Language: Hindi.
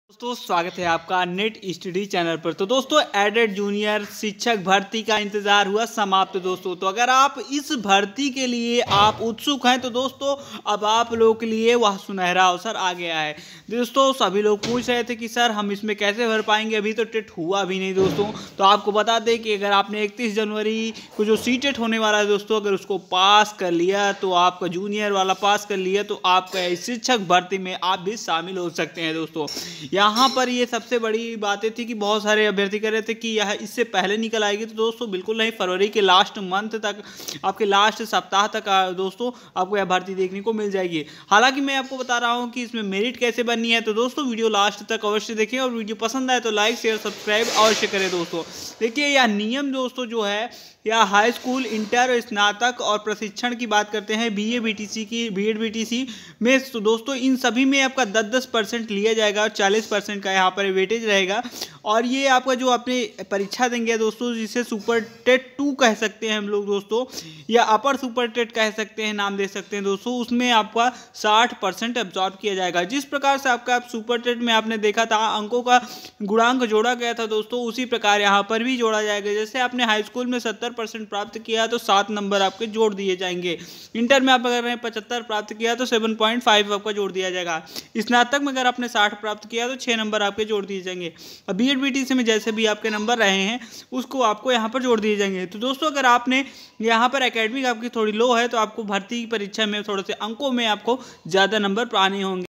दोस्तों स्वागत है आपका नेट स्टडी चैनल पर। तो दोस्तों एडेड जूनियर शिक्षक भर्ती का इंतजार हुआ समाप्त दोस्तों। तो अगर आप इस भर्ती के लिए आप उत्सुक हैं तो दोस्तों अब आप लोगों के लिए वह सुनहरा अवसर आ गया है। दोस्तों सभी लोग पूछ रहे थे कि सर हम इसमें कैसे भर पाएंगे, अभी तो टेट हुआ भी नहीं दोस्तों। तो आपको बता दें कि अगर आपने 31 जनवरी को जो सी टेट होने वाला है दोस्तों, अगर उसको पास कर लिया तो आपका जूनियर वाला पास कर लिया तो आपका शिक्षक भर्ती में आप भी शामिल हो सकते हैं दोस्तों। यहाँ पर ये सबसे बड़ी बातें थी कि बहुत सारे अभ्यर्थी कह रहे थे कि यह इससे पहले निकल आएगी, तो दोस्तों बिल्कुल नहीं, फरवरी के लास्ट मंथ तक, आपके लास्ट सप्ताह तक दोस्तों आपको यह भर्ती देखने को मिल जाएगी। हालांकि मैं आपको बता रहा हूं कि इसमें मेरिट कैसे बननी है, तो दोस्तों वीडियो लास्ट तक अवश्य देखें और वीडियो पसंद आए तो लाइक शेयर सब्सक्राइब अवश्य करें दोस्तों। देखिए यह नियम दोस्तों जो है या हाई स्कूल, इंटर, स्नातक और प्रशिक्षण की बात करते हैं, बीए बीटीसी की, बीएड बीटीसी में, तो दोस्तों इन सभी में आपका 10-10% लिया जाएगा और 40% का यहाँ पर वेटेज रहेगा। और ये आपका जो अपने परीक्षा देंगे दोस्तों, जिसे सुपर टेट 2 कह सकते हैं हम लोग दोस्तों, या अपर सुपर टेट कह सकते हैं, नाम दे सकते हैं दोस्तों, उसमें आपका 60% एब्जॉर्ब किया जाएगा। जिस प्रकार से आपका सुपर टेट में आपने देखा था अंकों का गुणांक जोड़ा गया था दोस्तों, उसी प्रकार यहाँ पर भी जोड़ा जाएगा। जैसे आपने हाई स्कूल में 70% प्राप्त किया तो 7 नंबर आपके जोड़ दिए जाएंगे। इंटर में आप अगर 75 प्राप्त किया तो 7.5 आपका जोड़ दिया जाएगा। स्नातक में अगर आपने 60 प्राप्त किया तो 6 नंबर आपके जोड़ दिए जाएंगे। अब बीएड बीटीसी में जैसे भी आपके नंबर रहे हैं उसको आपको यहाँ पर जोड़ दिए जाएंगे। तो दोस्तों अगर आपने यहाँ पर एकेडमिक आपकी थोड़ी लो है तो आपको भर्ती परीक्षा में थोड़े से अंकों में आपको ज़्यादा नंबर पाने होंगे।